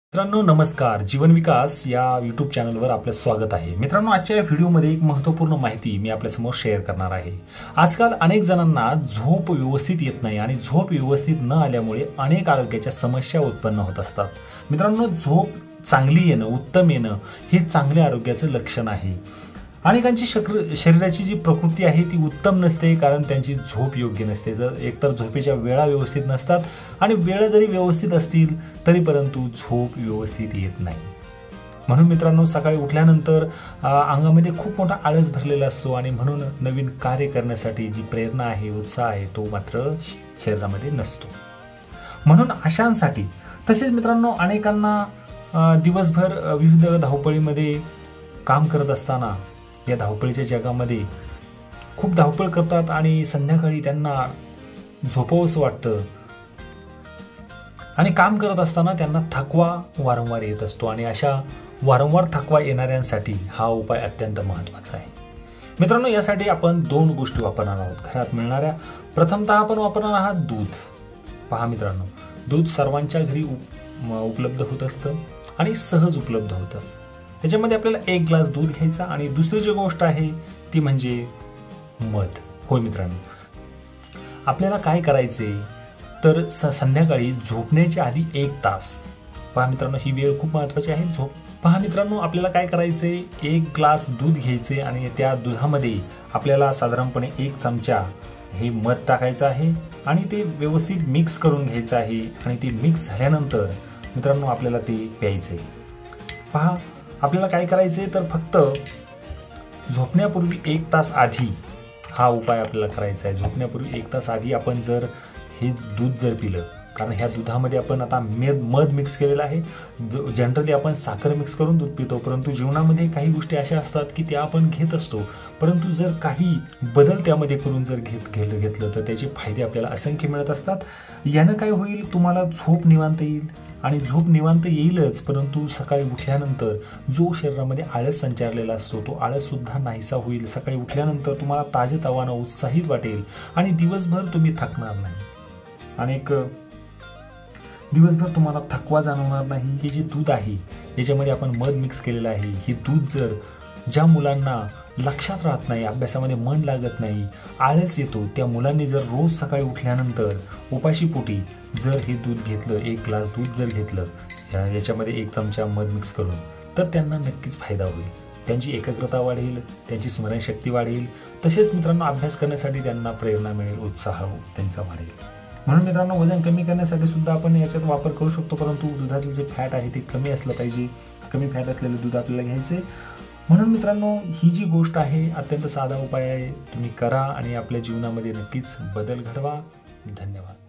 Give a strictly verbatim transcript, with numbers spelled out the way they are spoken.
मित्रांनो नमस्कार, जीवन विकास या यूट्यूब चॅनलवर आपलं स्वागत आहे। मित्रांनो आजच्या या व्हिडिओमध्ये एक महत्त्वपूर्ण माहिती मी आपल्यासमोर शेअर करणार आहे। आजकाल अनेक जणांना झोप व्यवस्थित येत नाही आणि झोप व्यवस्थित न आल्यामुळे अनेक आरोग्याच्या समस्या उत्पन्न होत असतात। मित्रांनो झोप चांगली येणं, उत्तम येणं हे चांगल्या आरोग्याचं लक्षण आहे। अनेकांची शरीराची जी प्रकृती आहे ती उत्तम नसते, कारण त्यांची झोप योग्य नसते। जर एकतर झोपेच्या वेळा व्यवस्थित नसतात आणि वेळा जरी व्यवस्थित असतील तरी परंतु झोप व्यवस्थित येत नाही। म्हणून मित्रांनो सकाळी उठल्यानंतर अंगामध्ये खूप मोठा आळस भरलेला असतो आणि म्हणून नवीन कार्य करण्यासाठी जी प्रेरणा आहे, उत्साह आहे तो मात्र शरीरामध्ये नसतो। म्हणून अशांसाठी तसेच मित्रांनो अनेकांना दिवसभर विविध धावपळीमध्ये काम करत असताना या धावपळीच्या जगामध्ये खूप धावपळ करतात आणि संध्याकाळी त्यांना झोपावंसं वाटतं आणि काम करत असताना त्यांना थकवा वारंवार येत असतो आणि अशा वारंवार थकवा येणाऱ्यांसाठी हा उपाय अत्यंत महत्त्वाचा आहे। मित्रांनो यासाठी आपण दोन गोष्टी वापरणार आहोत घरात मिळणाऱ्या। प्रथमतः आपण वापरणार आहात दूध। पहा मित्रांनो, दूध सर्वांच्या घरी उपलब्ध होत असतं आणि सहज उपलब्ध होतं। त्याच्यामध्ये आपल्याला एक ग्लास दूध घ्यायचा आणि दुसरी जी गोष्ट आहे ती म्हणजे मध। होय मित्रांनो, आपल्याला काय करायचे तर संध्याकाळी झोपण्याच्या आधी एक तास, पहा मित्रांनो ही वेळ खूप महत्त्वाची आहे। झोप पहा मित्रांनो, आपल्याला काय करायचे, एक ग्लास दूध घ्यायचे आणि त्या दुधामध्ये आपल्याला साधारणपणे एक चमचा हे मध टाकायचं आहे आणि ते व्यवस्थित मिक्स करून घ्यायचं आहे आणि ते मिक्स झाल्यानंतर मित्रांनो आपल्याला ते प्यायचे। पहा आपल्याला काय करायचे तर फक्त झोपण्यापूर्वी एक तास आधी हा उपाय आपल्याला करायचा आहे। झोपण्यापूर्वी एक तास आधी आपण जर हे दूध जर पिलं, कारण ह्या दुधामध्ये आपण आता मध मध मिक्स केलेला आहे। जनरली आपण साखर मिक्स करून दूध पितो, परंतु जीवनामध्ये काही गोष्टी अशा असतात की त्या आपण घेत असतो, परंतु जर काही बदल त्यामध्ये करून जर घेत घेतलं घेतलं तर त्याचे फायदे आपल्याला असंख्य मिळत असतात। यानं काय होईल, तुम्हाला झोप निवांत येईल आणि झोप निवांत येईलच, परंतु सकाळी उठल्यानंतर जो शरीरामध्ये आळस संचारलेला असतो तो आळस सुद्धा नाहीसा होईल। सकाळी उठल्यानंतर तुम्हाला ताजेतवानं उत्साहित वाटेल आणि दिवसभर तुम्ही थकणार नाही आणि एक दिवसभर तुम्हाला थकवा जाणवणार नाही। हे जे दूध आहे याच्यामध्ये आपण मध मिक्स केलेलं आहे, हे दूध जर ज्या मुलांना लक्षात राहत नाही, अभ्यासामध्ये मन लागत नाही, आळस येतो, त्या मुलांनी जर रोज सकाळी उठल्यानंतर उपाशीपोटी जर हे दूध घेतलं, एक ग्लास दूध जर घेतलं याच्यामध्ये एक चमचा मध मिक्स करून, तर त्यांना नक्कीच फायदा होईल। त्यांची एकाग्रता वाढेल, त्यांची स्मरणशक्ती वाढेल, तसेच मित्रांनो अभ्यास करण्यासाठी त्यांना प्रेरणा मिळेल, उत्साह त्यांचा वाढेल। म्हणून मित्रांनो वजन कमी करण्यासाठी सुद्धा आपण याच्यात वापर करू शकतो, परंतु दुधाचं जे फॅट आहे ते कमी असलं पाहिजे। कमी फॅट असलेलं दूध आपल्याला घ्यायचे। म्हणून मित्रांनो ही जी गोष्ट आहे अत्यंत साधा उपाय आहे, तुम्ही करा आणि आपल्या जीवनामध्ये नक्कीच बदल घडवा। धन्यवाद।